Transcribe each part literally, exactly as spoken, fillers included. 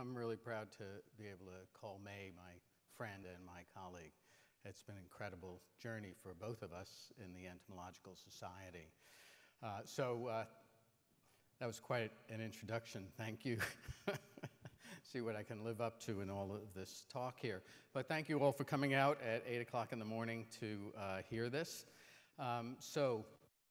I'm really proud to be able to call May my friend and my colleague. It's been an incredible journey for both of us in the Entomological Society. Uh, so uh, that was quite an introduction. Thank you. See what I can live up to in all of this talk here. But thank you all for coming out at eight o'clock in the morning to uh, hear this. Um, so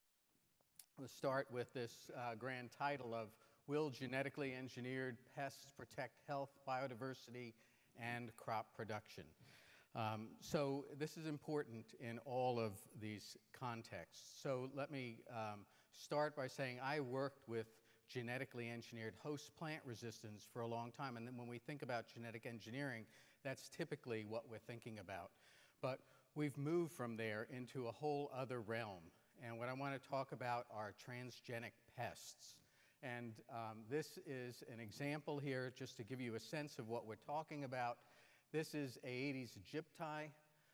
let's start with this uh, grand title of Will Genetically Engineered Pests Protect Health, Biodiversity, and Crop Production? Um, so this is important in all of these contexts. So let me um, start by saying I worked with genetically engineered host plant resistance for a long time, and then when we think about genetic engineering, that's typically what we're thinking about. But we've moved from there into a whole other realm, and what I want to talk about are transgenic pests. And um, this is an example here just to give you a sense of what we're talking about. This is Aedes aegypti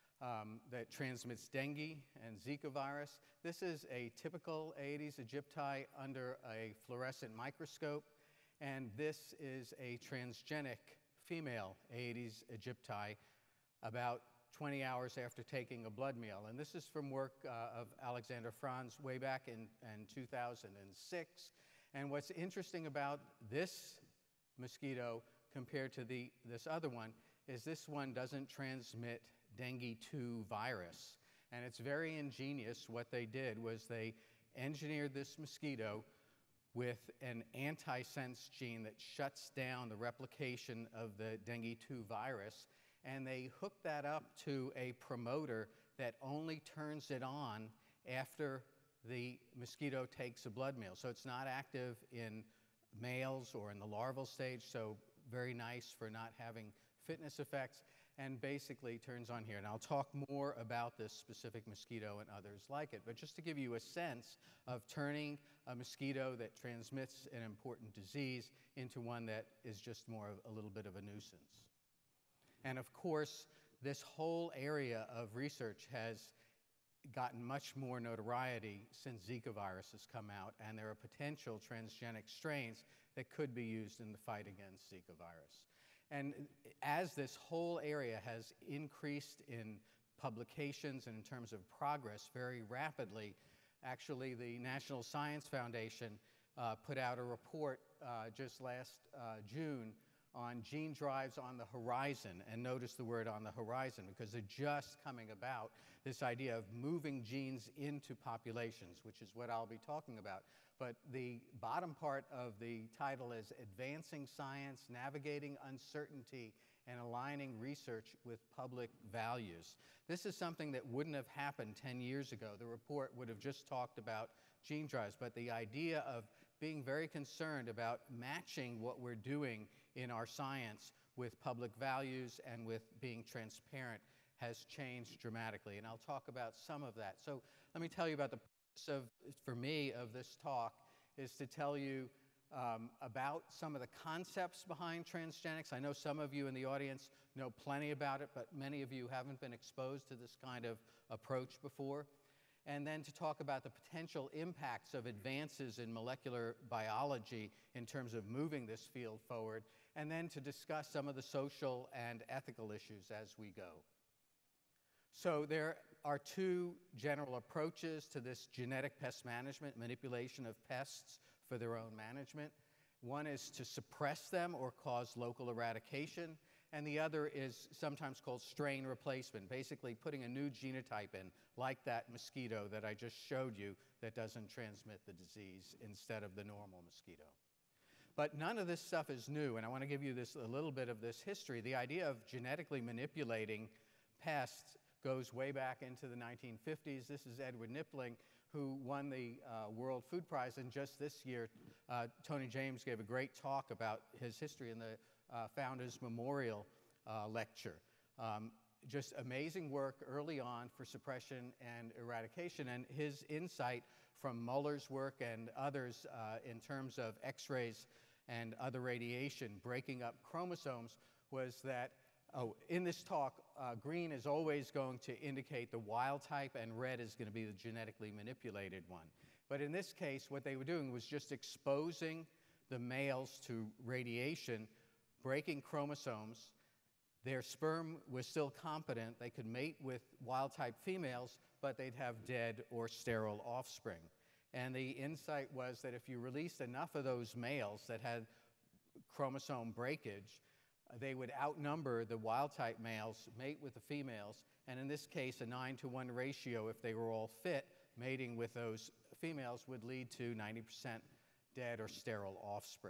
um, that transmits dengue and Zika virus. This is a typical Aedes aegypti under a fluorescent microscope, and this is a transgenic female Aedes aegypti about twenty hours after taking a blood meal. And this is from work uh, of Alexander Franz way back in, in two thousand six. And what's interesting about this mosquito compared to the, this other one is this one doesn't transmit dengue two virus. And it's very ingenious. What they did was they engineered this mosquito with an antisense gene that shuts down the replication of the dengue two virus, and they hooked that up to a promoter that only turns it on after the mosquito takes a blood meal. So it's not active in males or in the larval stage, so very nice for not having fitness effects, and basically turns on here. And I'll talk more about this specific mosquito and others like it, but just to give you a sense of turning a mosquito that transmits an important disease into one that is just more of a little bit of a nuisance. And of course, this whole area of research has gotten much more notoriety since Zika virus has come out, and there are potential transgenic strains that could be used in the fight against Zika virus. And as this whole area has increased in publications and in terms of progress very rapidly, actually the National Science Foundation uh, put out a report uh, just last uh, June on gene drives on the horizon, and notice the word on the horizon because they're just coming about, this idea of moving genes into populations, which is what I'll be talking about. But the bottom part of the title is Advancing Science, Navigating Uncertainty, and Aligning Research with Public Values. This is something that wouldn't have happened ten years ago. The report would have just talked about gene drives, but the idea of being very concerned about matching what we're doing in our science with public values and with being transparent has changed dramatically, and I'll talk about some of that. So let me tell you about the purpose of, for me, of this talk is to tell you um, about some of the concepts behind transgenics. I know some of you in the audience know plenty about it, but many of you haven't been exposed to this kind of approach before. And then to talk about the potential impacts of advances in molecular biology in terms of moving this field forward, and then to discuss some of the social and ethical issues as we go. So there are two general approaches to this genetic pest management, manipulation of pests for their own management. One is to suppress them or cause local eradication, and the other is sometimes called strain replacement, basically putting a new genotype in, like that mosquito that I just showed you that doesn't transmit the disease instead of the normal mosquito. But none of this stuff is new, and I want to give you this, a little bit of this history. The idea of genetically manipulating pests goes way back into the nineteen fifties. This is Edward Knipling, who won the uh, World Food Prize, and just this year, uh, Tony James gave a great talk about his history in the uh, Founders Memorial uh, lecture. Um, just amazing work early on for suppression and eradication, and his insight from Muller's work and others uh, in terms of X-rays and other radiation breaking up chromosomes was that, oh, in this talk, uh, green is always going to indicate the wild type and red is going to be the genetically manipulated one. But in this case, what they were doing was just exposing the males to radiation breaking chromosomes. Their sperm was still competent. They could mate with wild-type females, but they'd have dead or sterile offspring. And the insight was that if you released enough of those males that had chromosome breakage, they would outnumber the wild-type males, mate with the females, and in this case, a nine to one ratio, if they were all fit, mating with those females would lead to ninety percent dead or sterile offspring.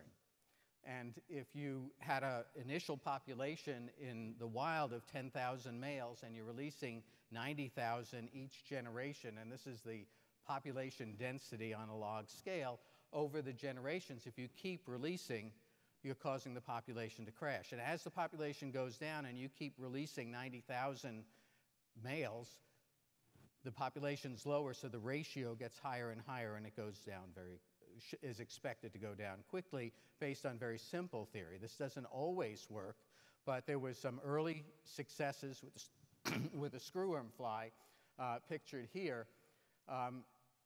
And if you had an initial population in the wild of ten thousand males and you're releasing ninety thousand each generation, and this is the population density on a log scale, over the generations, if you keep releasing, you're causing the population to crash. And as the population goes down and you keep releasing ninety thousand males, the population's lower, so the ratio gets higher and higher, and it goes down very, is expected to go down quickly based on very simple theory. This doesn't always work, but there was some early successes with the, with the screwworm fly uh, pictured here. Um,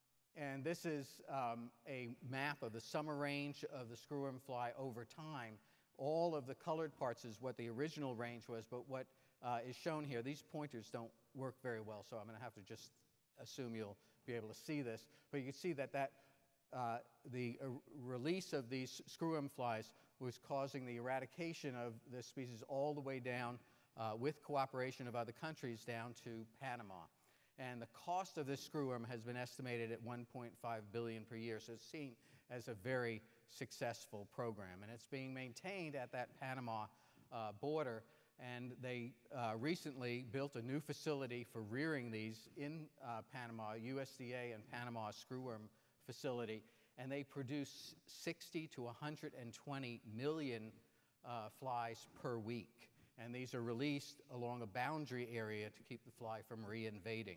and this is um, a map of the summer range of the screwworm fly over time. All of the colored parts is what the original range was, but what uh, is shown here, these pointers don't work very well, so I'm going to have to just assume you'll be able to see this. But you can see that, that uh, the uh, release of these screwworm flies was causing the eradication of this species all the way down, uh, with cooperation of other countries, down to Panama. And the cost of this screwworm has been estimated at one point five billion dollars per year, so it's seen as a very successful program. And it's being maintained at that Panama uh, border. And they uh, recently built a new facility for rearing these in uh, Panama, U S D A and Panama screwworm facility. And they produce sixty to one hundred twenty million uh, flies per week. And these are released along a boundary area to keep the fly from reinvading.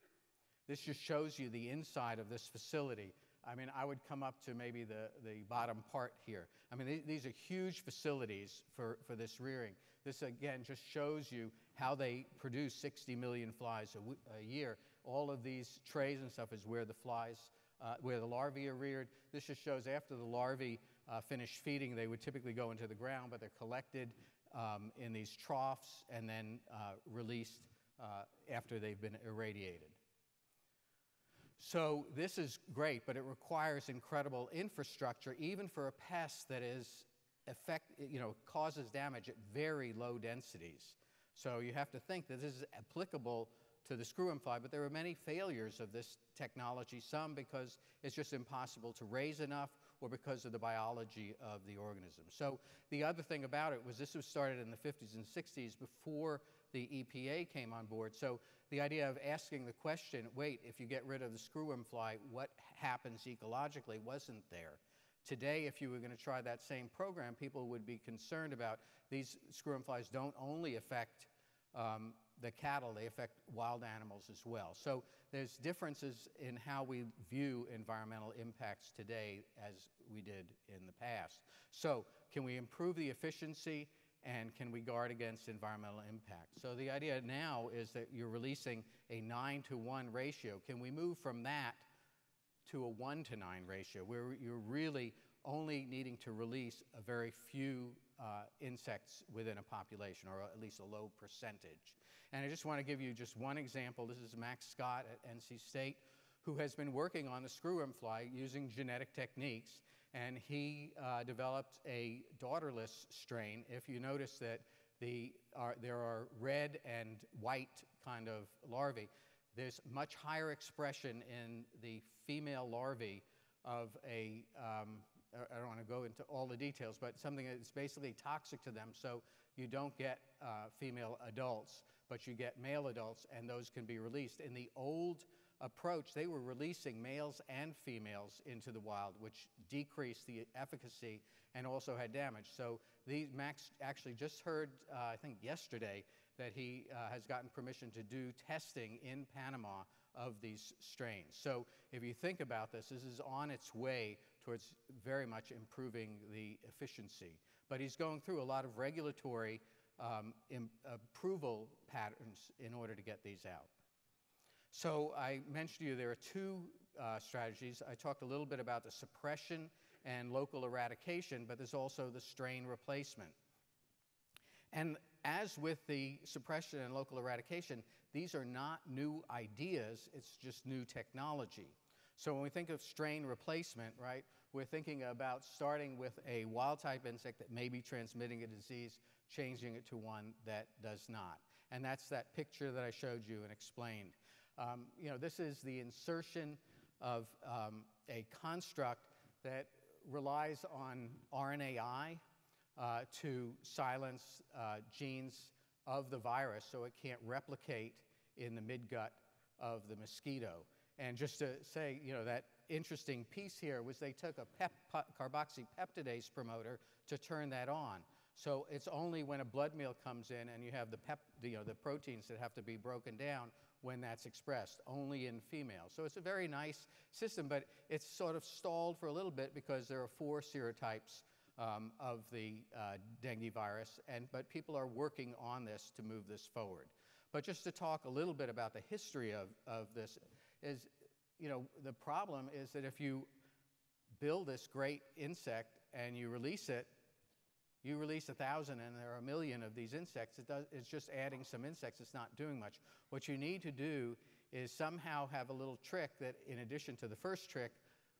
This just shows you the inside of this facility. I mean, I would come up to maybe the, the bottom part here. I mean, th these are huge facilities for, for this rearing. This, again, just shows you how they produce sixty million flies a, a year. All of these trays and stuff is where the flies, uh, where the larvae are reared. This just shows after the larvae uh, finish feeding, they would typically go into the ground, but they're collected um, in these troughs and then uh, released uh, after they've been irradiated. So this is great, but it requires incredible infrastructure, even for a pest that is effect, you know, causes damage at very low densities. So you have to think that this is applicable to the screwworm fly, but there are many failures of this technology, some because it's just impossible to raise enough or because of the biology of the organism. So the other thing about it was this was started in the fifties and sixties before the E P A came on board. So the idea of asking the question, wait, if you get rid of the screwworm fly, what happens ecologically, wasn't there. Today, if you were going to try that same program, people would be concerned about these screwworm flies don't only affect um, the cattle, they affect wild animals as well. So there's differences in how we view environmental impacts today as we did in the past. So can we improve the efficiency and can we guard against environmental impact? So the idea now is that you're releasing a nine to one ratio. Can we move from that to a one to nine ratio, where you're really only needing to release a very few uh, insects within a population, or at least a low percentage? And I just want to give you just one example. This is Max Scott at N C State, who has been working on the screwworm fly using genetic techniques, and he uh, developed a daughterless strain. If you notice that the, are, there are red and white kind of larvae, there's much higher expression in the female larvae of a, um, I don't want to go into all the details, but something that's basically toxic to them, so you don't get uh, female adults, but you get male adults, and those can be released. In the old approach, they were releasing males and females into the wild, which decreased the efficacy and also had damage. So these, Max actually just heard, uh, I think yesterday, that he uh, has gotten permission to do testing in Panama of these strains. So if you think about this, this is on its way towards very much improving the efficiency. But he's going through a lot of regulatory um, im- approval patterns in order to get these out. So I mentioned to you there are two uh, strategies. I talked a little bit about the suppression and local eradication, but there's also the strain replacement. And as with the suppression and local eradication, these are not new ideas, it's just new technology. So when we think of strain replacement, right, we're thinking about starting with a wild-type insect that may be transmitting a disease, changing it to one that does not. And that's that picture that I showed you and explained. Um, you know, this is the insertion of um, a construct that relies on R N A I uh, to silence uh, genes of the virus so it can't replicate in the midgut of the mosquito. And just to say, you know, that interesting piece here was they took a pep carboxypeptidase promoter to turn that on. So it's only when a blood meal comes in and you have the, pep, you know, the proteins that have to be broken down when that's expressed, only in females. So it's a very nice system, but it's sort of stalled for a little bit because there are four serotypes um, of the uh, dengue virus, and, but people are working on this to move this forward. But just to talk a little bit about the history of, of this is, you know, the problem is that if you build this great insect and you release it, you release a thousand and there are a million of these insects. It does, it's just adding some insects. It's not doing much. What you need to do is somehow have a little trick that, in addition to the first trick,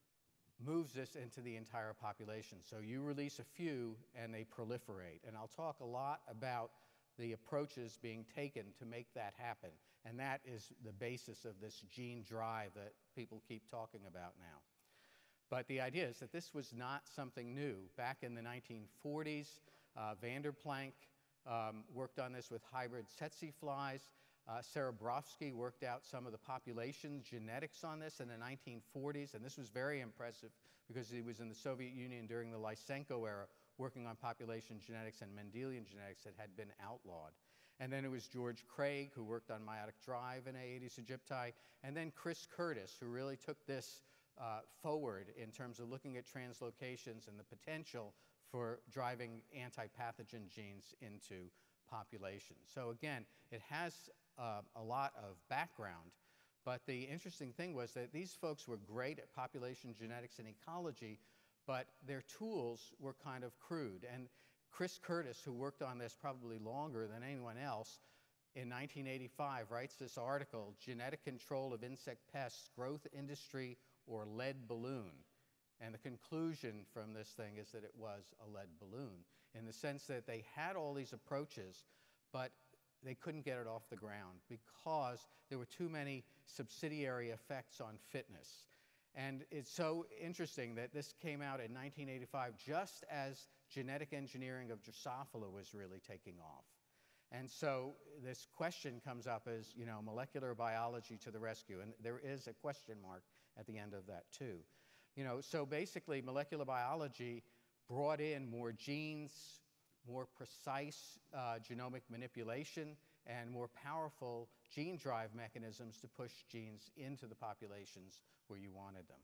moves this into the entire population. So you release a few and they proliferate. And I'll talk a lot about the approaches being taken to make that happen. And that is the basis of this gene drive that people keep talking about now. But the idea is that this was not something new. Back in the nineteen forties, uh, Vanderplank um, worked on this with hybrid tsetse flies. Uh, Serebrovsky worked out some of the population genetics on this in the nineteen forties, and this was very impressive because he was in the Soviet Union during the Lysenko era working on population genetics and Mendelian genetics that had been outlawed. And then it was George Craig who worked on meiotic drive in Aedes aegypti, and then Chris Curtis who really took this uh, forward in terms of looking at translocations and the potential for driving anti-pathogen genes into populations. So again, it has uh, a lot of background, but the interesting thing was that these folks were great at population genetics and ecology, but their tools were kind of crude. And Chris Curtis, who worked on this probably longer than anyone else, in nineteen eighty-five writes this article, Genetic Control of Insect Pests, Growth Industry or Lead Balloon. And the conclusion from this thing is that it was a lead balloon in the sense that they had all these approaches, but they couldn't get it off the ground because there were too many subsidiary effects on fitness. And it's so interesting that this came out in nineteen eighty-five just as genetic engineering of Drosophila was really taking off. And so this question comes up as, you know, molecular biology to the rescue, and there is a question mark at the end of that too. You know, so basically molecular biology brought in more genes, more precise uh, genomic manipulation, and more powerful gene drive mechanisms to push genes into the populations where you wanted them.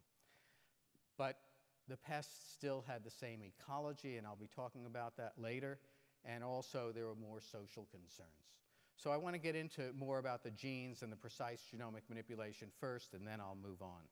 But the pests still had the same ecology, and I'll be talking about that later, and also there were more social concerns. So I want to get into more about the genes and the precise genomic manipulation first, and then I'll move on.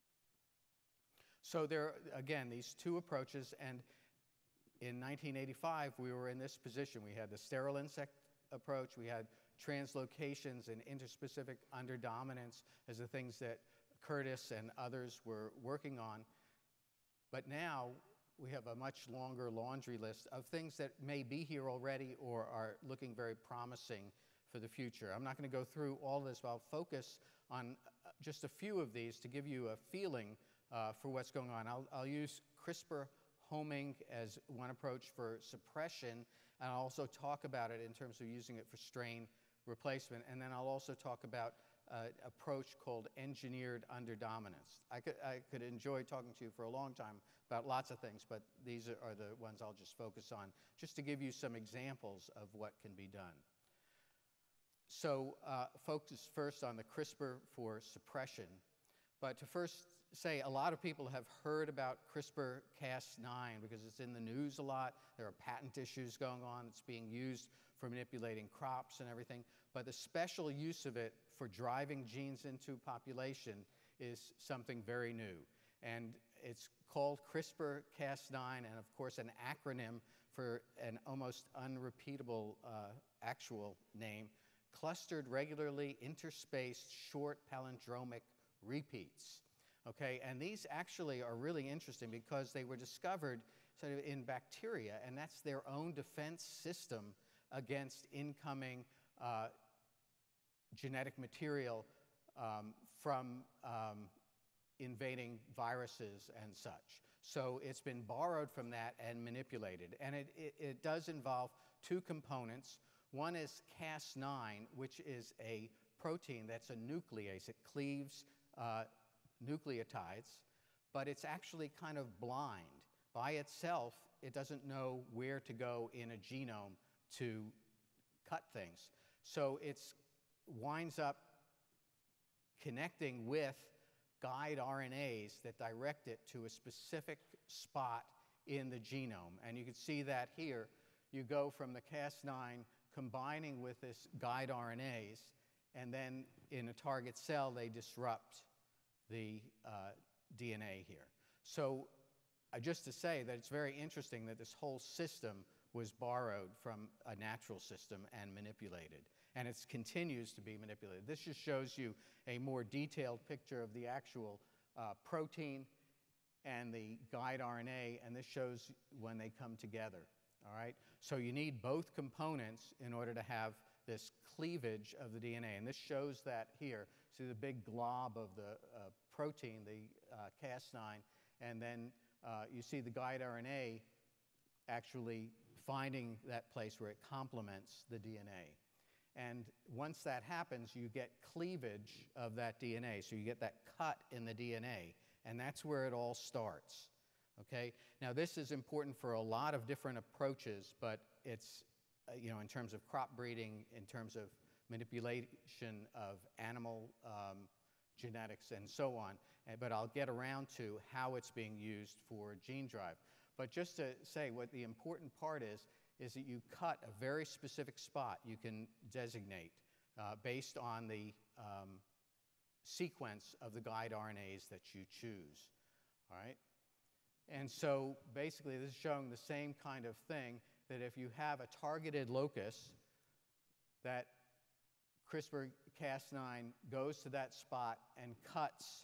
So there are, again, these two approaches, and in nineteen eighty-five, we were in this position. We had the sterile insect approach, we had translocations and interspecific underdominance as the things that Curtis and others were working on. But now we have a much longer laundry list of things that may be here already or are looking very promising for the future. I'm not going to go through all this, but I'll focus on just a few of these to give you a feeling uh, for what's going on. I'll, I'll use CRISPR homing as one approach for suppression, and I'll also talk about it in terms of using it for strain replacement, and then I'll also talk about an uh, approach called engineered underdominance. I could, I could enjoy talking to you for a long time about lots of things, but these are, are the ones I'll just focus on, just to give you some examples of what can be done. So uh, focus first on the CRISPR for suppression, but to first say a lot of people have heard about CRISPR Cas nine because it's in the news a lot. There are patent issues going on. It's being used for manipulating crops and everything. But the special use of it for driving genes into population is something very new. And it's called CRISPR Cas nine, and of course an acronym for an almost unrepeatable uh, actual name, clustered regularly interspaced short palindromic repeats. Okay, and these actually are really interesting because they were discovered sort of in bacteria, and that's their own defense system against incoming uh, genetic material um, from um, invading viruses and such. So it's been borrowed from that and manipulated. And it, it, it does involve two components. One is Cas nine, which is a protein that's a nuclease. It cleaves uh, nucleotides, but it's actually kind of blind. By itself, it doesn't know where to go in a genome to cut things. So it winds up connecting with guide R N As that direct it to a specific spot in the genome. And you can see that here. You go from the Cas nine combining with this guide R N As, and then in a target cell, they disrupt the uh, D N A here. So uh, just to say that it's very interesting that this whole system was borrowed from a natural system and manipulated. And it continues to be manipulated. This just shows you a more detailed picture of the actual uh, protein and the guide R N A, and this shows when they come together, all right? So you need both components in order to have this cleavage of the D N A, and this shows that here. See the big glob of the uh, protein, the uh, Cas nine, and then uh, you see the guide R N A actually finding that place where it complements the D N A. And once that happens, you get cleavage of that D N A. So you get that cut in the D N A, and that's where it all starts. Okay? Now, this is important for a lot of different approaches, but it's, uh, you know, in terms of crop breeding, in terms of manipulation of animal um, genetics, and so on. But I'll get around to how it's being used for gene drive. But just to say what the important part is, is that you cut a very specific spot you can designate uh, based on the um, sequence of the guide R N As that you choose, all right? And so basically this is showing the same kind of thing, that if you have a targeted locus, that CRISPR Cas nine goes to that spot and cuts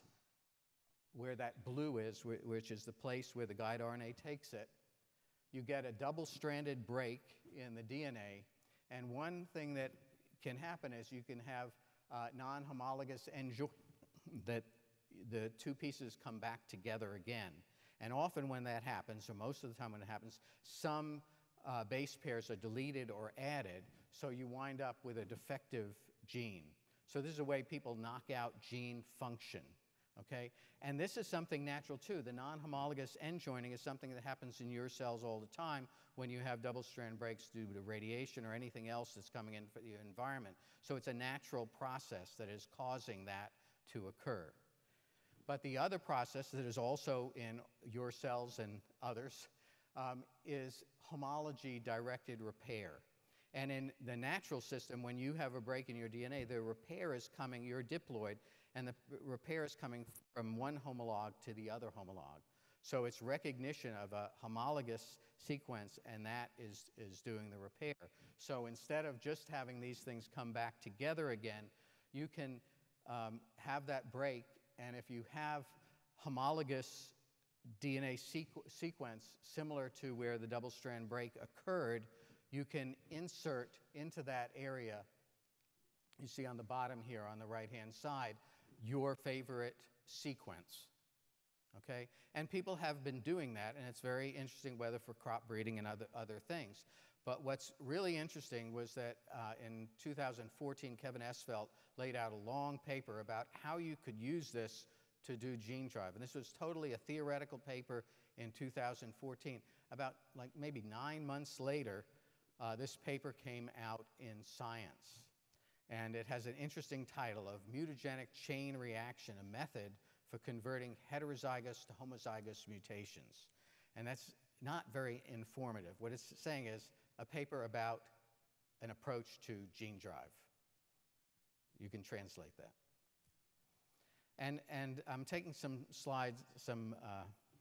where that blue is, which is the place where the guide R N A takes it. You get a double-stranded break in the D N A, and one thing that can happen is you can have uh, non-homologous end joint, that the two pieces come back together again. And often when that happens, or most of the time when it happens, some uh, base pairs are deleted or added, so you wind up with a defective gene. So this is a way people knock out gene function. Okay? And this is something natural too. The non-homologous end joining is something that happens in your cells all the time when you have double-strand breaks due to radiation or anything else that's coming in from the environment. So it's a natural process that is causing that to occur. But the other process that is also in your cells and others um, is homology-directed repair. And in the natural system, when you have a break in your D N A, the repair is coming, you're diploid, and the repair is coming from one homolog to the other homolog. So it's recognition of a homologous sequence, and that is, is doing the repair. So instead of just having these things come back together again, you can um, have that break, and if you have homologous D N A sequ sequence similar to where the double-strand break occurred, you can insert into that area, you see on the bottom here on the right-hand side, your favorite sequence, okay? And people have been doing that, and it's very interesting, whether for crop breeding and other, other things. But what's really interesting was that uh, in two thousand fourteen, Kevin Esvelt laid out a long paper about how you could use this to do gene drive. And this was totally a theoretical paper in two thousand fourteen. About like maybe nine months later, uh, this paper came out in Science. And it has an interesting title of Mutagenic Chain Reaction, a method for converting heterozygous to homozygous mutations. And that's not very informative. What it's saying is a paper about an approach to gene drive. You can translate that. And, and I'm taking some slides, some uh,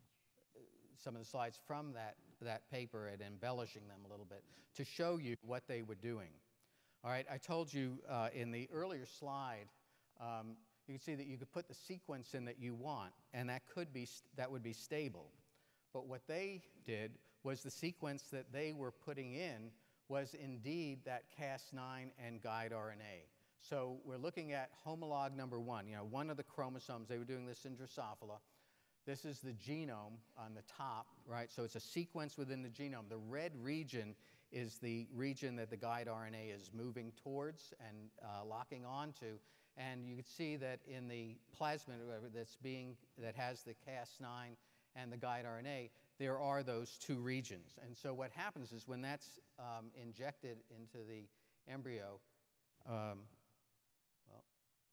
some of the slides from that, that paper and embellishing them a little bit to show you what they were doing. All right, I told you uh, in the earlier slide, um, you can see that you could put the sequence in that you want, and that could be, that would be stable. But what they did was the sequence that they were putting in was indeed that Cas nine and guide R N A. So we're looking at homolog number one, you know, one of the chromosomes. They were doing this in Drosophila. This is the genome on the top, right? So it's a sequence within the genome. The red region is the region that the guide R N A is moving towards and uh, locking onto. And you can see that in the plasmid that's being, that has the Cas nine and the guide R N A, there are those two regions. And so what happens is when that's um, injected into the embryo, um, well,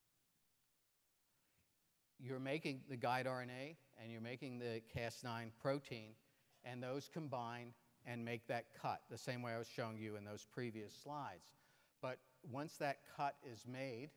you're making the guide R N A and you're making the Cas nine protein, and those combine and make that cut, the same way I was showing you in those previous slides. But once that cut is made,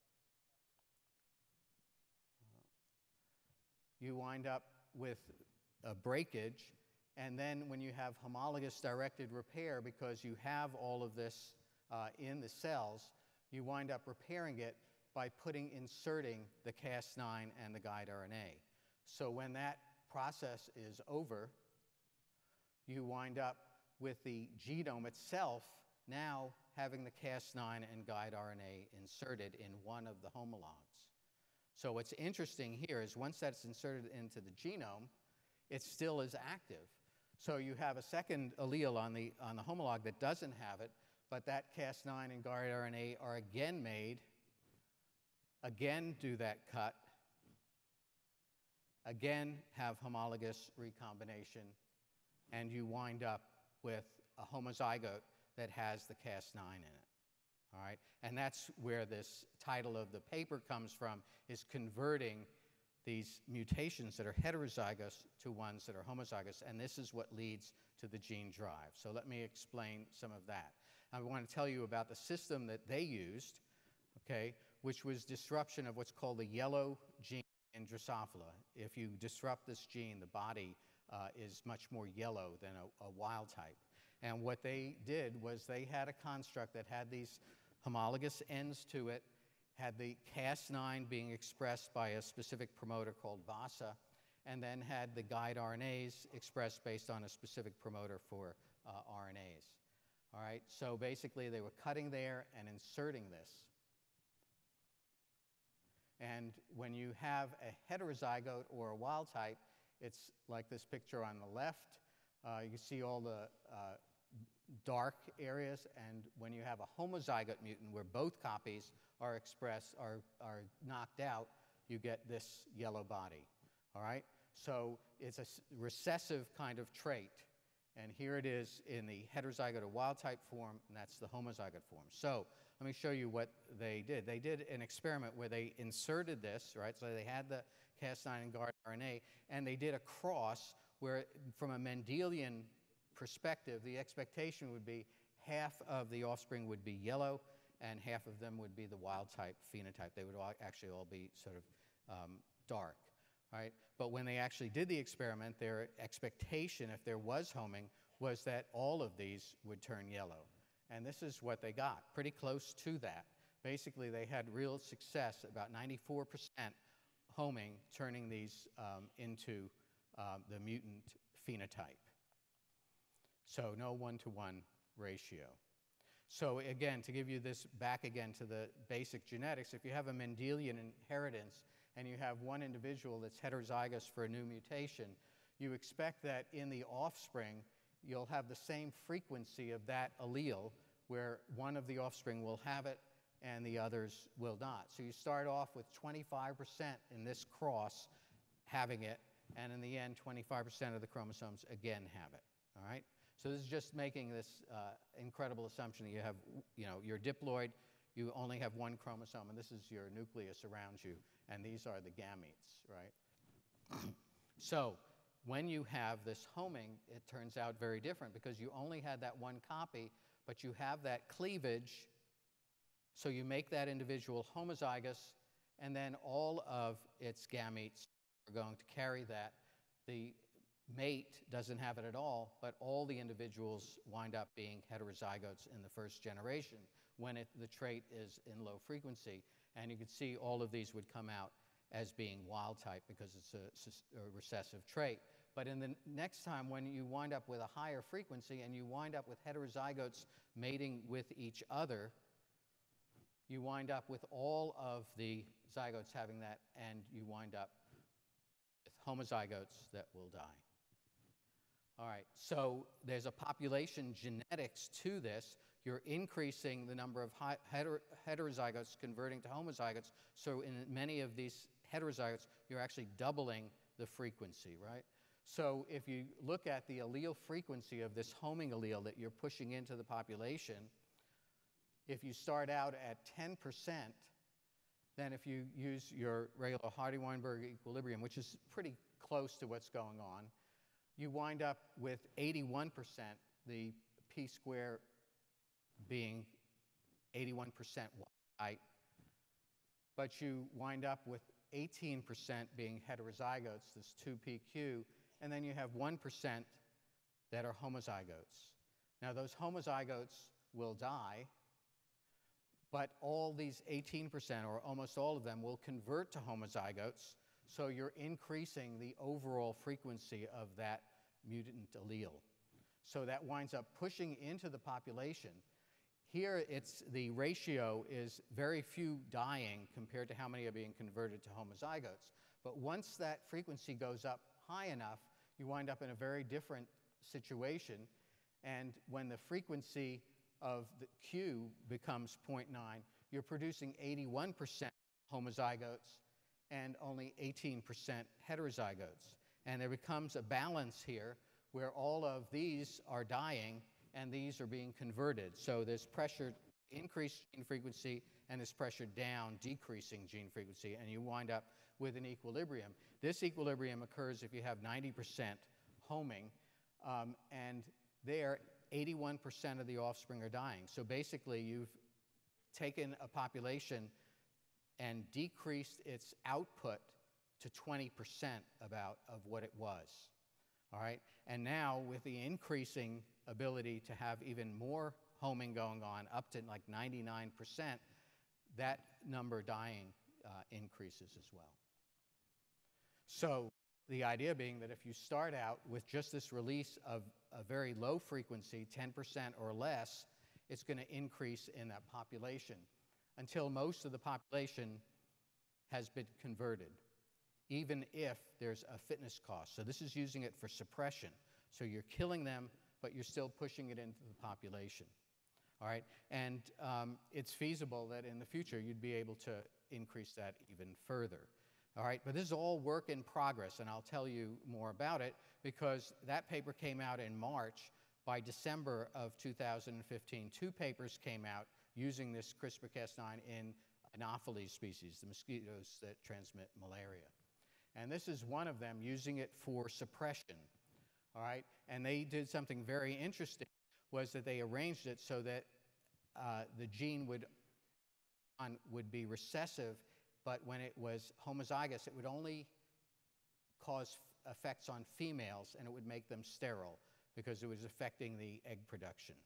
you wind up with a breakage, and then when you have homologous directed repair, because you have all of this uh, in the cells, you wind up repairing it by putting, inserting the Cas nine and the guide R N A. So when that process is over, you wind up with the genome itself now having the Cas nine and guide R N A inserted in one of the homologs. So what's interesting here is once that's inserted into the genome, it still is active. So you have a second allele on the, on the homolog that doesn't have it, but that Cas nine and guide R N A are again made, again do that cut, again have homologous recombination, and you wind up with a homozygote that has the Cas nine in it. All right? And that's where this title of the paper comes from, is converting these mutations that are heterozygous to ones that are homozygous, and this is what leads to the gene drive. So let me explain some of that. I want to tell you about the system that they used, okay, which was disruption of what's called the yellow gene in Drosophila. If you disrupt this gene, the body uh, is much more yellow than a, a wild type. And what they did was they had a construct that had these homologous ends to it, had the Cas nine being expressed by a specific promoter called VASA, and then had the guide R N As expressed based on a specific promoter for uh, R N As. All right, so basically they were cutting there and inserting this. And when you have a heterozygote or a wild type, it's like this picture on the left. Uh, you can see all the uh, dark areas, and when you have a homozygote mutant where both copies are expressed, are, are knocked out, you get this yellow body, all right? So it's a recessive kind of trait, and here it is in the heterozygote or wild type form, and that's the homozygote form. So let me show you what they did. They did an experiment where they inserted this, right? So they had the Cas nine and guide R N A, and they did a cross where, from a Mendelian perspective, the expectation would be half of the offspring would be yellow and half of them would be the wild type phenotype. They would all actually all be sort of um, dark, right? But when they actually did the experiment, their expectation, if there was homing, was that all of these would turn yellow. And this is what they got, pretty close to that. Basically, they had real success, about ninety-four percent homing, turning these um, into um, the mutant phenotype. So no one-to-one ratio. So again, to give you this back again to the basic genetics, if you have a Mendelian inheritance and you have one individual that's heterozygous for a new mutation, you expect that in the offspring you'll have the same frequency of that allele where one of the offspring will have it and the others will not. So you start off with twenty-five percent in this cross having it, and in the end twenty-five percent of the chromosomes again have it, all right? So this is just making this uh, incredible assumption that you have, you know, you're diploid, you only have one chromosome, and this is your nucleus around you, and these are the gametes, right? So when you have this homing, it turns out very different because you only had that one copy, but you have that cleavage, so you make that individual homozygous, and then all of its gametes are going to carry that. The mate doesn't have it at all, but all the individuals wind up being heterozygotes in the first generation when it, the trait is in low frequency. And you can see all of these would come out as being wild type because it's a, a recessive trait. But in the next time, when you wind up with a higher frequency and you wind up with heterozygotes mating with each other, you wind up with all of the zygotes having that, and you wind up with homozygotes that will die. All right, so there's a population genetics to this. You're increasing the number of heter heterozygotes converting to homozygotes. So in many of these heterozygotes, you're actually doubling the frequency, right? So if you look at the allele frequency of this homing allele that you're pushing into the population, if you start out at ten percent, then if you use your regular Hardy-Weinberg equilibrium, which is pretty close to what's going on, you wind up with eighty-one percent, the p square being eighty-one percent white, but you wind up with eighteen percent being heterozygotes, this two p q, and then you have one percent that are homozygotes. Now those homozygotes will die, but all these eighteen percent, or almost all of them, will convert to homozygotes, so you're increasing the overall frequency of that mutant allele. So that winds up pushing into the population. Here, it's, the ratio is very few dying compared to how many are being converted to homozygotes. But once that frequency goes up high enough, you wind up in a very different situation. And when the frequency of the Q becomes zero point nine, you're producing eighty-one percent homozygotes and only eighteen percent heterozygotes. And there becomes a balance here where all of these are dying and these are being converted. So there's pressure increased gene frequency and there's pressure down decreasing gene frequency, and you wind up with an equilibrium. This equilibrium occurs if you have ninety percent homing, um, and there eighty-one percent of the offspring are dying. So basically you've taken a population and decreased its output to twenty percent about of what it was. All right? And now with the increasing ability to have even more homing going on, up to like ninety-nine percent, that number dying uh, increases as well. So the idea being that if you start out with just this release of a very low frequency, ten percent or less, it's going to increase in that population until most of the population has been converted, even if there's a fitness cost. So this is using it for suppression. So you're killing them, but you're still pushing it into the population. All right? And um, it's feasible that in the future you'd be able to increase that even further. All right? But this is all work in progress, and I'll tell you more about it because that paper came out in March. By December of two thousand fifteen, two papers came out using this CRISPR Cas nine in Anopheles species, the mosquitoes that transmit malaria. And this is one of them using it for suppression. All right? And they did something very interesting, was that they arranged it so that uh, the gene would, on, would be recessive, but when it was homozygous, it would only cause effects on females, and it would make them sterile because it was affecting the egg production.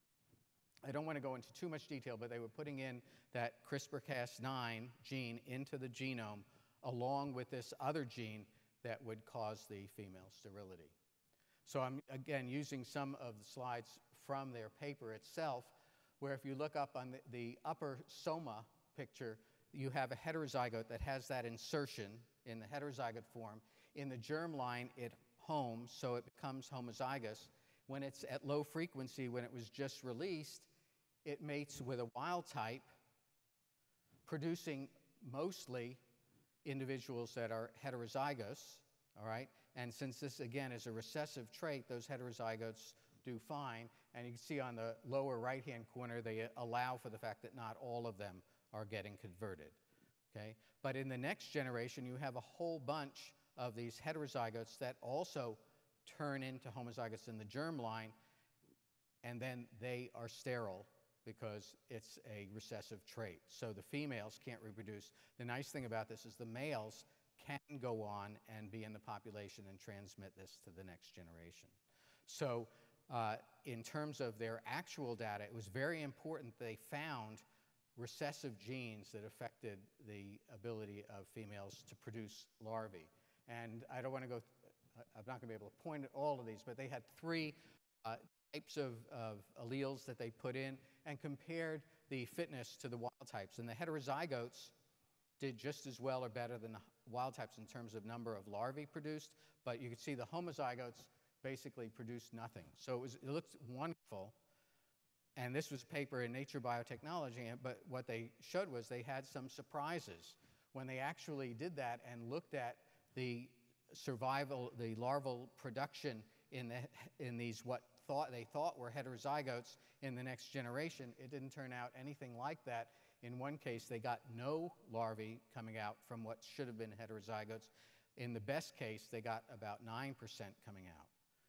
I don't want to go into too much detail, but they were putting in that CRISPR Cas nine gene into the genome along with this other gene that would cause the female sterility. So I'm, again, using some of the slides from their paper itself, where if you look up on the, the upper soma picture, you have a heterozygote that has that insertion in the heterozygote form. In the germline, it homes, so it becomes homozygous. When it's at low frequency, when it was just released, it mates with a wild type, producing mostly individuals that are heterozygous, all right? And since this, again, is a recessive trait, those heterozygotes do fine. And you can see on the lower right-hand corner, they allow for the fact that not all of them are getting converted, okay? But in the next generation, you have a whole bunch of these heterozygotes that also turn into homozygotes in the germline, and then they are sterile because it's a recessive trait. So the females can't reproduce. The nice thing about this is the males can go on and be in the population and transmit this to the next generation. So uh, in terms of their actual data, it was very important they found recessive genes that affected the ability of females to produce larvae. And I don't want to go, I'm not going to be able to point at all of these, but they had three uh, types of, of alleles that they put in and compared the fitness to the wild types. And the heterozygotes did just as well or better than the wild types in terms of number of larvae produced, but you could see the homozygotes basically produced nothing. So it, was, it looked wonderful, and this was a paper in Nature Biotechnology, but what they showed was they had some surprises when they actually did that and looked at the survival, the larval production in, the, in these what thought, they thought were heterozygotes in the next generation. It didn't turn out anything like that. In one case, they got no larvae coming out from what should have been heterozygotes. In the best case, they got about nine percent coming out.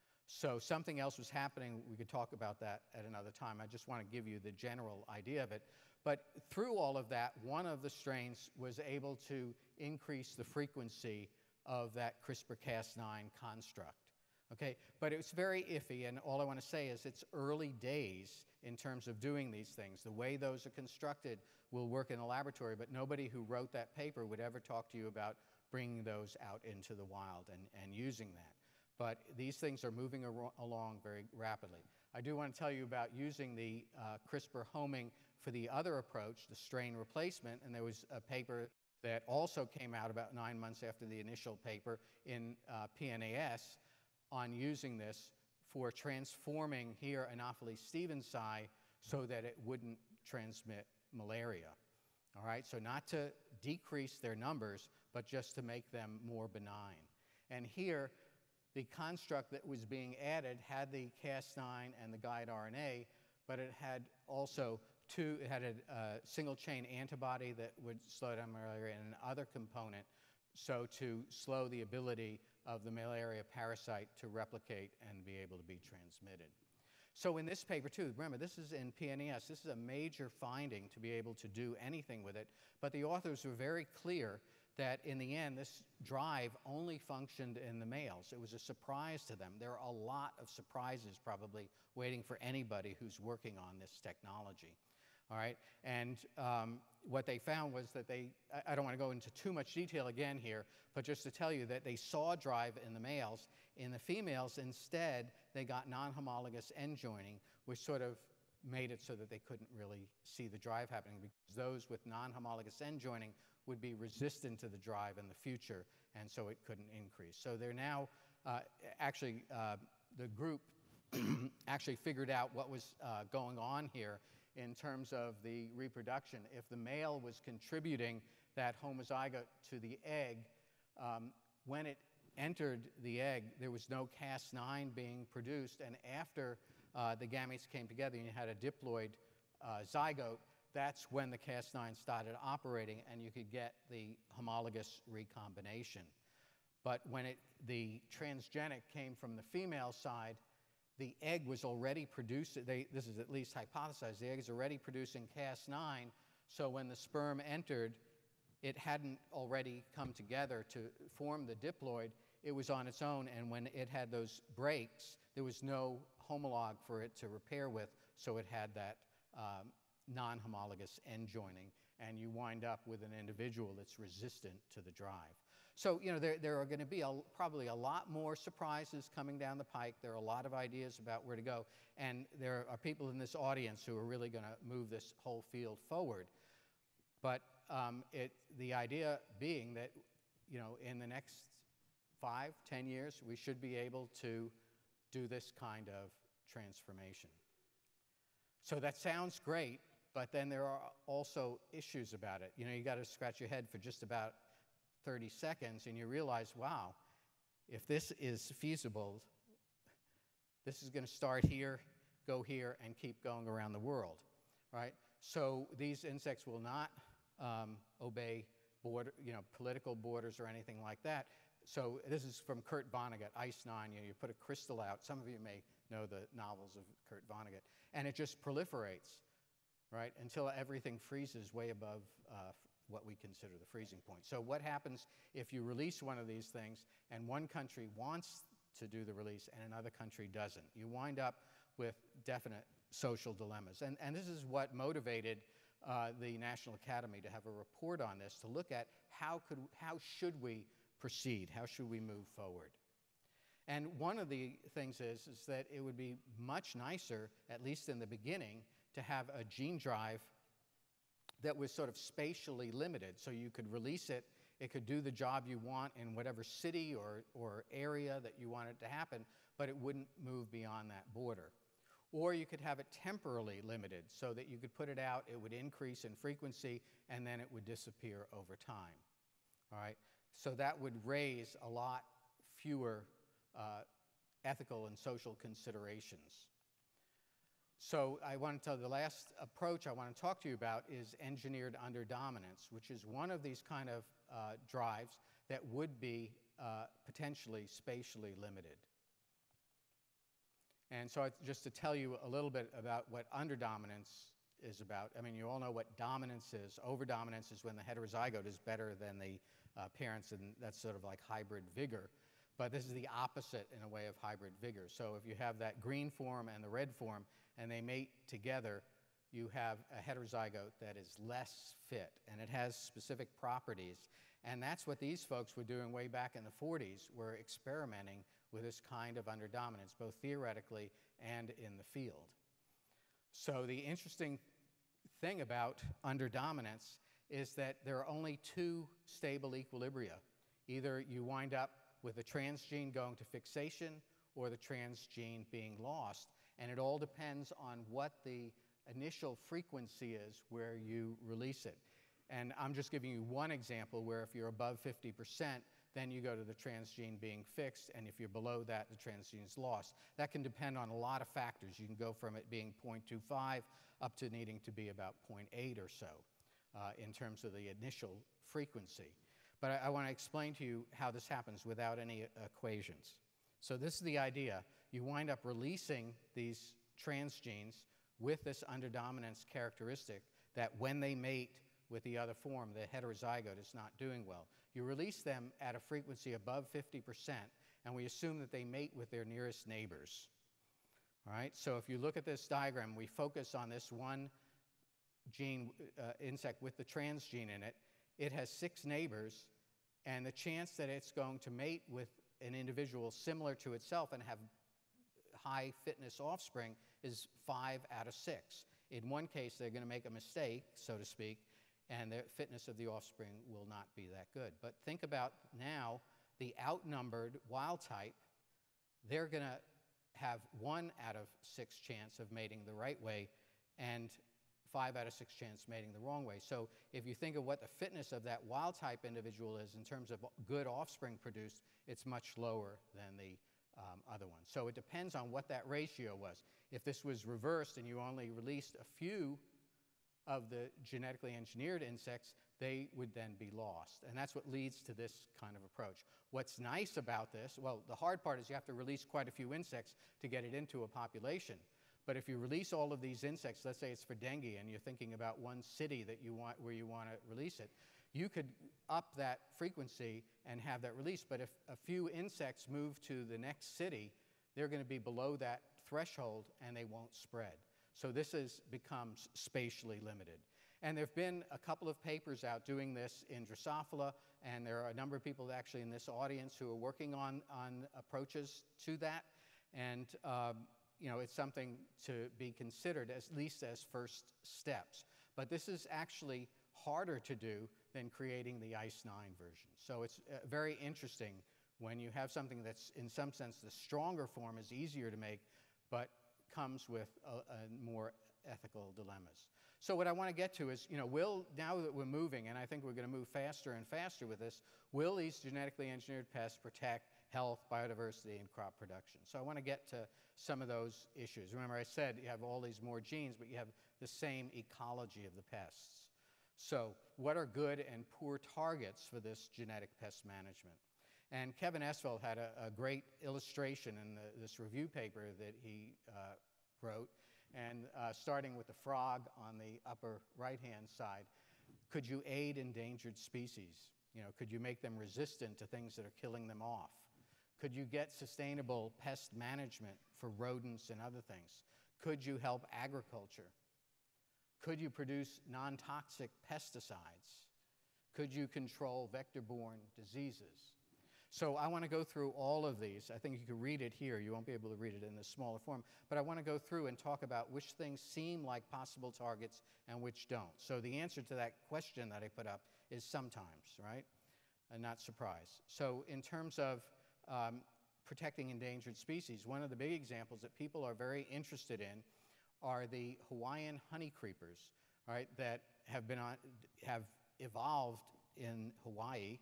So something else was happening. We could talk about that at another time. I just want to give you the general idea of it. But through all of that, one of the strains was able to increase the frequency of that CRISPR Cas nine construct. Okay? But it was very iffy, and all I want to say is it's early days in terms of doing these things. The way those are constructed will work in a laboratory, but nobody who wrote that paper would ever talk to you about bringing those out into the wild and, and using that. But these things are moving along very rapidly. I do want to tell you about using the uh, CRISPR homing for the other approach, the strain replacement, and there was a paper that also came out about nine months after the initial paper in uh, P N A S on using this for transforming here Anopheles stevensii so that it wouldn't transmit malaria. All right, so not to decrease their numbers, but just to make them more benign. And here, the construct that was being added had the Cas nine and the guide R N A, but it had also two, it had a uh, single chain antibody that would slow down malaria and another component, so to slow the ability of the malaria parasite to replicate and be able to be transmitted. So in this paper too, remember this is in P N A S, this is a major finding to be able to do anything with it, but the authors were very clear that in the end this drive only functioned in the males. It was a surprise to them. There are a lot of surprises probably waiting for anybody who's working on this technology. All right, and um, what they found was that they, I don't want to go into too much detail again here, but just to tell you that they saw drive in the males. In the females, instead, they got non-homologous end joining, which sort of made it so that they couldn't really see the drive happening, because those with non-homologous end joining would be resistant to the drive in the future, and so it couldn't increase. So they're now, uh, actually, uh, the group actually figured out what was uh, going on here in terms of the reproduction. If the male was contributing that homozygote to the egg, um, when it entered the egg, there was no Cas nine being produced, and after uh, the gametes came together and you had a diploid uh, zygote, that's when the Cas nine started operating and you could get the homologous recombination. But when it, the transgenic came from the female side, the egg was already produced, they, this is at least hypothesized, the egg is already producing Cas nine, so when the sperm entered, it hadn't already come together to form the diploid, it was on its own, and when it had those breaks, there was no homologue for it to repair with, so it had that um, non-homologous end joining, and you wind up with an individual that's resistant to the drive. So, you know, there, there are going to be a, probably a lot more surprises coming down the pike. There are a lot of ideas about where to go, and there are people in this audience who are really going to move this whole field forward. But um, it, the idea being that, you know, in the next five, ten years, we should be able to do this kind of transformation. So that sounds great, but then there are also issues about it. You know, you got to scratch your head for just about thirty seconds, and you realize, wow, if this is feasible, this is going to start here, go here, and keep going around the world, right? So these insects will not um, obey border, you know, political borders or anything like that. So this is from Kurt Vonnegut, Ice Nine. You know, you put a crystal out. Some of you may know the novels of Kurt Vonnegut, and it just proliferates, right, until everything freezes way above uh, what we consider the freezing point. So what happens if you release one of these things and one country wants to do the release and another country doesn't? You wind up with definite social dilemmas. And, and this is what motivated uh, the National Academy to have a report on this, to look at how, could, how should we proceed, how should we move forward. And one of the things is, is that it would be much nicer, at least in the beginning, to have a gene drive that was sort of spatially limited. So you could release it, it could do the job you want in whatever city or, or area that you want it to happen, but it wouldn't move beyond that border. Or you could have it temporally limited so that you could put it out, it would increase in frequency, and then it would disappear over time. All right? So that would raise a lot fewer uh, ethical and social considerations. So I want to tell you, the last approach I want to talk to you about is engineered underdominance, which is one of these kind of uh, drives that would be uh, potentially spatially limited. And so just to tell you a little bit about what underdominance is about, I mean, you all know what dominance is. Overdominance is when the heterozygote is better than the uh, parents, and that's sort of like hybrid vigor. But this is the opposite in a way of hybrid vigor. So if you have that green form and the red form, and they mate together, you have a heterozygote that is less fit, and it has specific properties. And that's what these folks were doing way back in the forties, were experimenting with this kind of underdominance, both theoretically and in the field. So the interesting thing about underdominance is that there are only two stable equilibria. Either you wind up with the transgene going to fixation or the transgene being lost. And it all depends on what the initial frequency is where you release it. And I'm just giving you one example where if you're above fifty percent, then you go to the transgene being fixed, and if you're below that, the transgene is lost. That can depend on a lot of factors. You can go from it being zero point two five up to needing to be about zero point eight or so uh, in terms of the initial frequency. But I, I want to explain to you how this happens without any equations. So this is the idea. You wind up releasing these transgenes with this underdominance characteristic that when they mate with the other form, the heterozygote is not doing well. You release them at a frequency above fifty percent, and we assume that they mate with their nearest neighbors. All right? So if you look at this diagram, we focus on this one gene, uh, insect with the transgene in it. It has six neighbors, and the chance that it's going to mate with an individual similar to itself and have high fitness offspring is five out of six. In one case, they're going to make a mistake, so to speak, and the fitness of the offspring will not be that good. But think about now the outnumbered wild type. They're going to have one out of six chance of mating the right way and five out of six chance mating the wrong way. So if you think of what the fitness of that wild type individual is in terms of good offspring produced, it's much lower than the um, other one. So it depends on what that ratio was. If this was reversed and you only released a few of the genetically engineered insects, they would then be lost. And that's what leads to this kind of approach. What's nice about this, well, the hard part is you have to release quite a few insects to get it into a population. But if you release all of these insects, let's say it's for dengue and you're thinking about one city that you want, where you want to release it, you could up that frequency and have that release. But if a few insects move to the next city, they're going to be below that threshold and they won't spread. So this is, becomes spatially limited. And there have been a couple of papers out doing this in Drosophila, and there are a number of people actually in this audience who are working on, on approaches to that. And um, you know, it's something to be considered, at least as first steps. But this is actually harder to do than creating the I C E nine version. So it's uh, very interesting when you have something that's, in some sense, the stronger form is easier to make, but comes with a, a more ethical dilemmas. So what I want to get to is, you know, will, now that we're moving, and I think we're going to move faster and faster with this, will these genetically engineered pests protect health, biodiversity, and crop production? So I want to get to some of those issues. Remember, I said you have all these more genes, but you have the same ecology of the pests. So what are good and poor targets for this genetic pest management? And Kevin Esveld had a, a great illustration in the, this review paper that he uh, wrote, and uh, starting with the frog on the upper right-hand side. Could you aid endangered species? You know, could you make them resistant to things that are killing them off? Could you get sustainable pest management for rodents and other things? Could you help agriculture? Could you produce non-toxic pesticides? Could you control vector-borne diseases? So I want to go through all of these. I think you can read it here. You won't be able to read it in this smaller form. But I want to go through and talk about which things seem like possible targets and which don't. So the answer to that question that I put up is sometimes, right? And not surprise. So in terms of um, protecting endangered species, one of the big examples that people are very interested in are the Hawaiian honey creepers, right, that have been on, have evolved in Hawaii.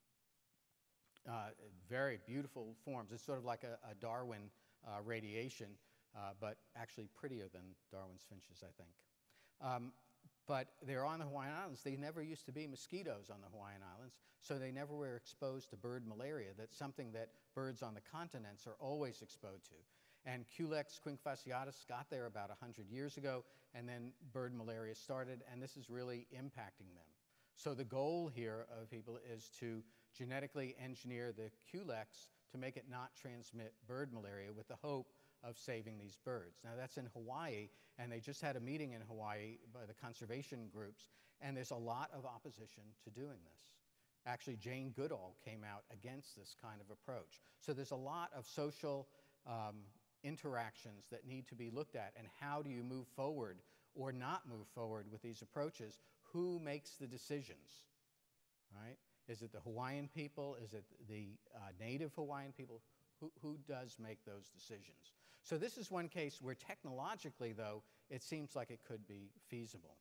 Uh, very beautiful forms. It's sort of like a, a Darwin uh, radiation, uh, but actually prettier than Darwin's finches, I think. Um, but they're on the Hawaiian Islands. They never used to be mosquitoes on the Hawaiian Islands, so they never were exposed to bird malaria. That's something that birds on the continents are always exposed to. And Culex quinkfasciatus got there about one hundred years ago, and then bird malaria started, and this is really impacting them. So the goal here of people is to genetically engineer the Culex to make it not transmit bird malaria with the hope of saving these birds. Now that's in Hawaii, and they just had a meeting in Hawaii by the conservation groups, and there's a lot of opposition to doing this. Actually, Jane Goodall came out against this kind of approach. So there's a lot of social um, interactions that need to be looked at, and how do you move forward or not move forward with these approaches? Who makes the decisions, right? Is it the Hawaiian people? Is it the uh, native Hawaiian people? Who, who does make those decisions? So this is one case where technologically, though, it seems like it could be feasible.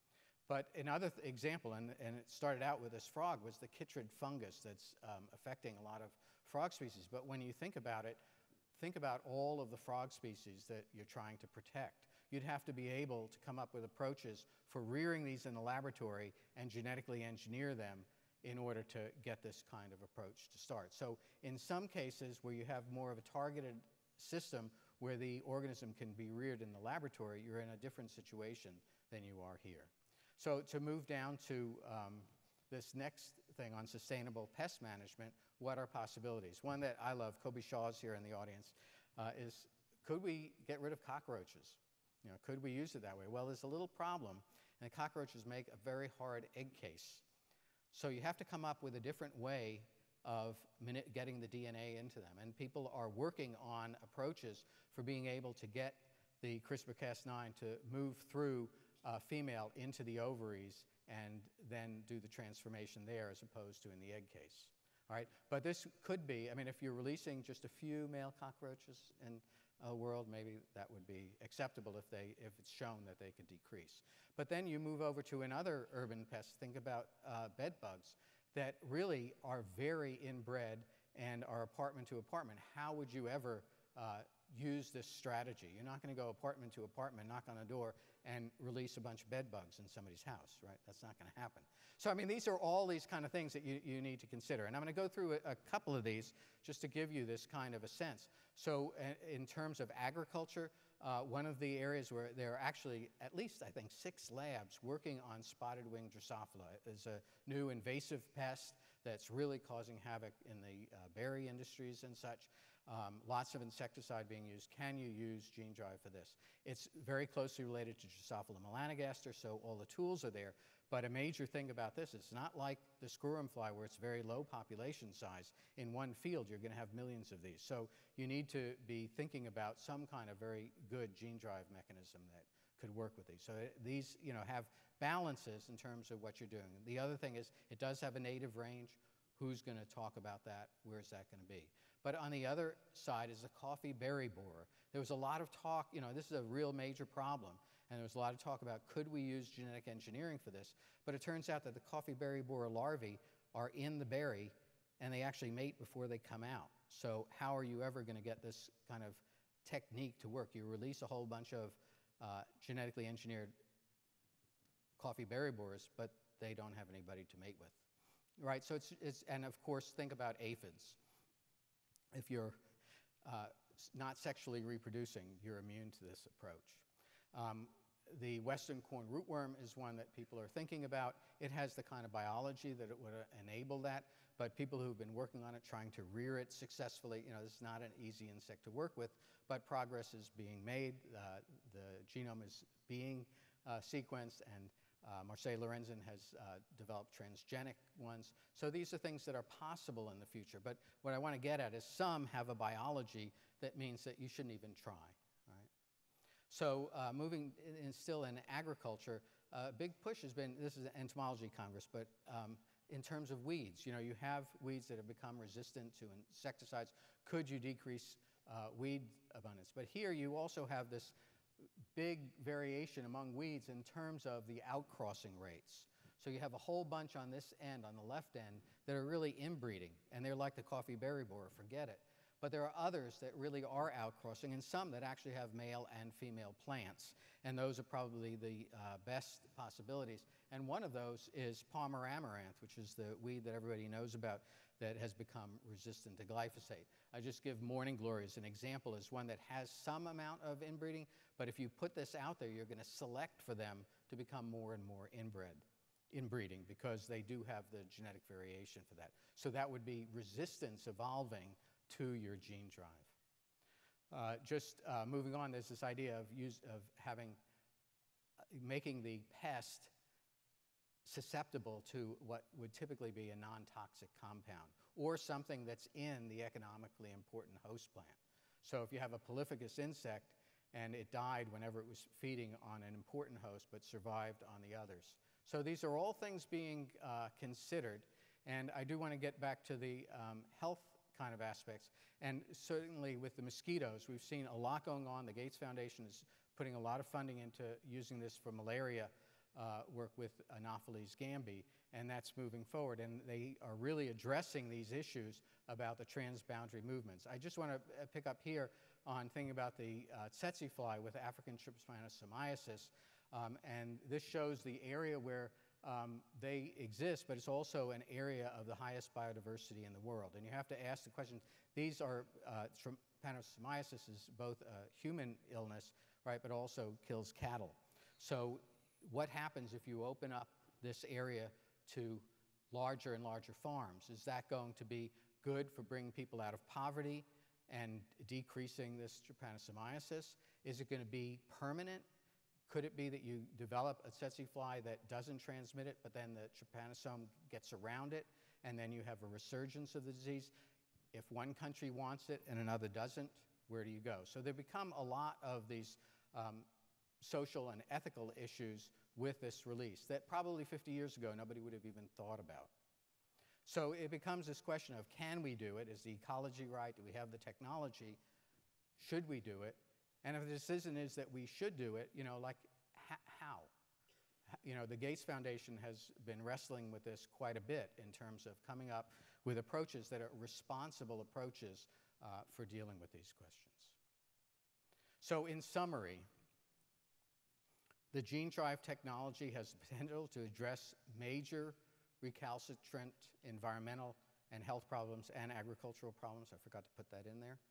But another th example, and, and it started out with this frog, was the chytrid fungus that's um, affecting a lot of frog species. But when you think about it, think about all of the frog species that you're trying to protect. You'd have to be able to come up with approaches for rearing these in the laboratory and genetically engineer them in order to get this kind of approach to start. So in some cases where you have more of a targeted system where the organism can be reared in the laboratory, you're in a different situation than you are here. So to move down to um, this next thing on sustainable pest management, what are possibilities? One that I love, Kobe Shaw's here in the audience, uh, is could we get rid of cockroaches? You know, could we use it that way? Well, there's a little problem, and cockroaches make a very hard egg case. So you have to come up with a different way of getting the D N A into them. And people are working on approaches for being able to get the CRISPR Cas nine to move through a female into the ovaries and then do the transformation there as opposed to in the egg case. All right? But this could be, I mean, if you're releasing just a few male cockroaches in a world, maybe that would be acceptable if, they, if it's shown that they could decrease. But then you move over to another urban pest. Think about uh, bed bugs that really are very inbred and are apartment to apartment. How would you ever uh, use this strategy? You're not going to go apartment to apartment, knock on a door, and release a bunch of bed bugs in somebody's house, right? That's not going to happen. So, I mean, these are all these kind of things that you, you need to consider. And I'm going to go through a, a couple of these just to give you this kind of a sense. So, uh, in terms of agriculture, uh, one of the areas where there are actually at least, I think, six labs working on spotted wing Drosophila. It's a new invasive pest that's really causing havoc in the uh, berry industries and such. Um, lots of insecticide being used. Can you use gene drive for this? It's very closely related to Drosophila melanogaster, so all the tools are there. But a major thing about this, it's not like the screwworm fly where it's very low population size. In one field, you're going to have millions of these. So you need to be thinking about some kind of very good gene drive mechanism that could work with these. So it, these, you know, have balances in terms of what you're doing. The other thing is it does have a native range. Who's going to talk about that? Where's that going to be? But on the other side is the coffee berry borer. There was a lot of talk, you know, this is a real major problem. And there was a lot of talk about could we use genetic engineering for this? But it turns out that the coffee berry borer larvae are in the berry and they actually mate before they come out. So how are you ever going to get this kind of technique to work? You release a whole bunch of uh, genetically engineered coffee berry borers, but they don't have anybody to mate with. Right, so it's, it's, and of course, think about aphids. If you're uh, not sexually reproducing, you're immune to this approach. Um, the western corn rootworm is one that people are thinking about. It has the kind of biology that it would uh, enable that, but people who've been working on it, trying to rear it successfully, you know, this is not an easy insect to work with, but progress is being made. Uh, the genome is being uh, sequenced, and uh, Marseille Lorenzen has uh, developed transgenic ones. So these are things that are possible in the future. But what I want to get at is some have a biology that means that you shouldn't even try. So uh, moving in, in still in agriculture, a uh, big push has been, this is an entomology congress, but um, in terms of weeds, you know, you have weeds that have become resistant to insecticides. Could you decrease uh, weed abundance? But here you also have this big variation among weeds in terms of the outcrossing rates. So you have a whole bunch on this end, on the left end, that are really inbreeding, and they're like the coffee berry borer, forget it. But there are others that really are outcrossing, and some that actually have male and female plants. And those are probably the uh, best possibilities. And one of those is Palmer amaranth, which is the weed that everybody knows about that has become resistant to glyphosate. I just give morning glory as an example as one that has some amount of inbreeding, but if you put this out there, you're going to select for them to become more and more inbred, inbreeding, because they do have the genetic variation for that. So that would be resistance evolving to your gene drive. Uh, just uh, moving on, there's this idea of, use, of having, uh, making the pest susceptible to what would typically be a non-toxic compound, or something that's in the economically important host plant. So if you have a polyphagous insect and it died whenever it was feeding on an important host but survived on the others. So these are all things being uh, considered, and I do want to get back to the um, health kind of aspects. And certainly with the mosquitoes, we've seen a lot going on. The Gates Foundation is putting a lot of funding into using this for malaria uh, work with Anopheles gambiae, and that's moving forward. And they are really addressing these issues about the transboundary movements. I just want to pick up here on thinking about the uh, tsetse fly with African trypanosomiasis. Um, and this shows the area where Um, they exist, but it's also an area of the highest biodiversity in the world. And you have to ask the question, these are, uh, trypanosomiasis is both a human illness, right, but also kills cattle. So what happens if you open up this area to larger and larger farms? Is that going to be good for bringing people out of poverty and decreasing this trypanosomiasis? Is it going to be permanent? Could it be that you develop a tsetse fly that doesn't transmit it, but then the trypanosome gets around it, and then you have a resurgence of the disease? If one country wants it and another doesn't, where do you go? So there become a lot of these um, social and ethical issues with this release that probably fifty years ago nobody would have even thought about. So it becomes this question of, can we do it? Is the ecology right? Do we have the technology? Should we do it? And if the decision is that we should do it, you know, like how? You know, the Gates Foundation has been wrestling with this quite a bit in terms of coming up with approaches that are responsible approaches uh, for dealing with these questions. So in summary, the gene drive technology has the potential to address major recalcitrant environmental and health problems and agricultural problems. I forgot to put that in there.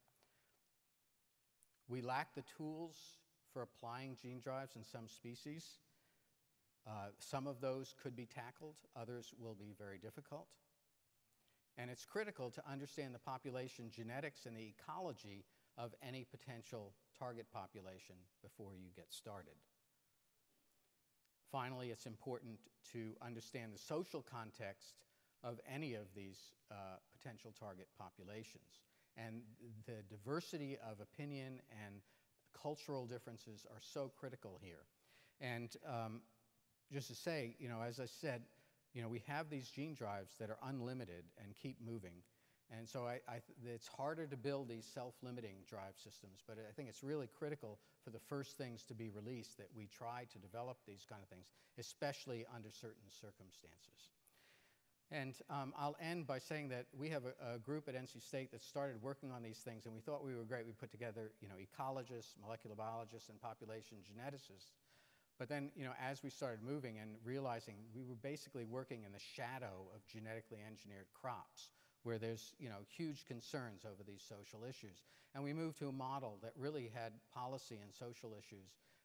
We lack the tools for applying gene drives in some species. Uh, some of those could be tackled, others will be very difficult. And it's critical to understand the population genetics and the ecology of any potential target population before you get started. Finally, it's important to understand the social context of any of these uh, potential target populations. And the diversity of opinion and cultural differences are so critical here. And um, just to say, you know, as I said, you know, we have these gene drives that are unlimited and keep moving. And so I, I th it's harder to build these self-limiting drive systems, but I think it's really critical for the first things to be released that we try to develop these kind of things, especially under certain circumstances. And um, I'll end by saying that we have a, a group at N C State that started working on these things, and we thought we were great. We put together, you know, ecologists, molecular biologists, and population geneticists. But then, you know, as we started moving and realizing we were basically working in the shadow of genetically engineered crops, where there's, you know, huge concerns over these social issues. And we moved to a model that really had policy and social issues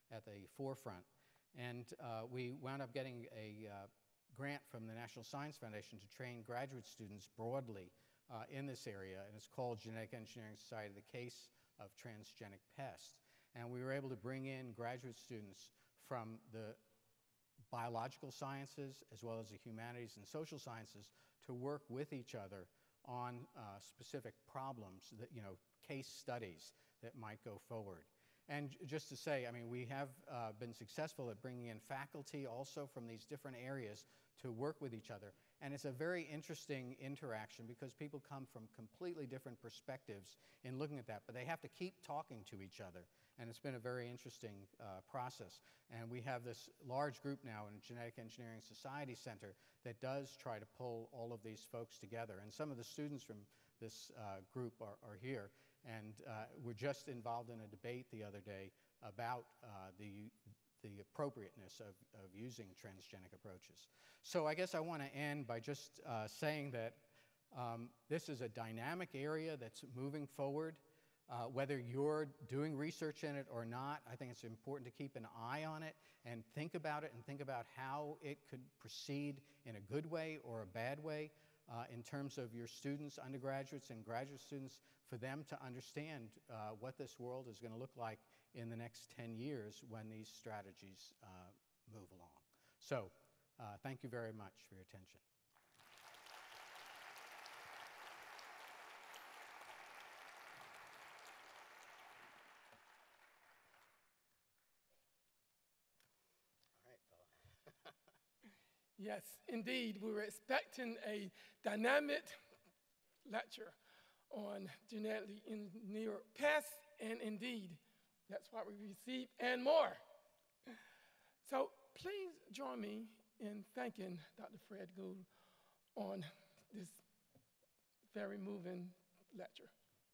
at the forefront. And uh, we wound up getting a uh, grant from the National Science Foundation to train graduate students broadly uh, in this area, and it's called Genetic Engineering Society, the Case of Transgenic Pests. And we were able to bring in graduate students from the biological sciences as well as the humanities and social sciences to work with each other on uh, specific problems, that, you know, case studies that might go forward. And just to say, I mean, we have uh, been successful at bringing in faculty also from these different areas to work with each other. And it's a very interesting interaction because people come from completely different perspectives in looking at that, but they have to keep talking to each other. And it's been a very interesting uh, process. And we have this large group now in Genetic Engineering Society Center that does try to pull all of these folks together. And some of the students from this uh, group are, are here. And uh, we're just involved in a debate the other day about uh, the, the appropriateness of, of using transgenic approaches. So I guess I want to end by just uh, saying that um, this is a dynamic area that's moving forward. Uh, whether you're doing research in it or not, I think it's important to keep an eye on it and think about it and think about how it could proceed in a good way or a bad way uh, in terms of your students, undergraduates and graduate students, for them to understand uh, what this world is going to look like in the next ten years when these strategies uh, move along. So uh, thank you very much for your attention. Yes, indeed. We were expecting a dynamic lecture on genetically engineered pests, and indeed, that's what we received and more. So please join me in thanking Doctor Fred Gould on this very moving lecture.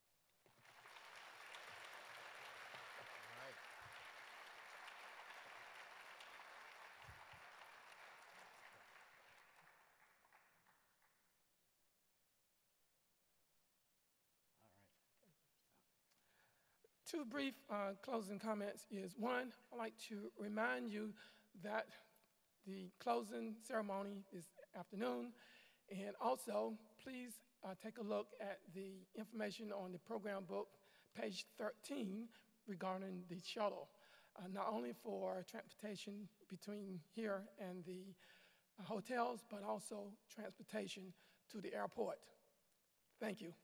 Two brief uh, closing comments is, one, I'd like to remind you that the closing ceremony this afternoon, and also please uh, take a look at the information on the program book, page thirteen, regarding the shuttle, uh, not only for transportation between here and the uh, hotels, but also transportation to the airport. Thank you.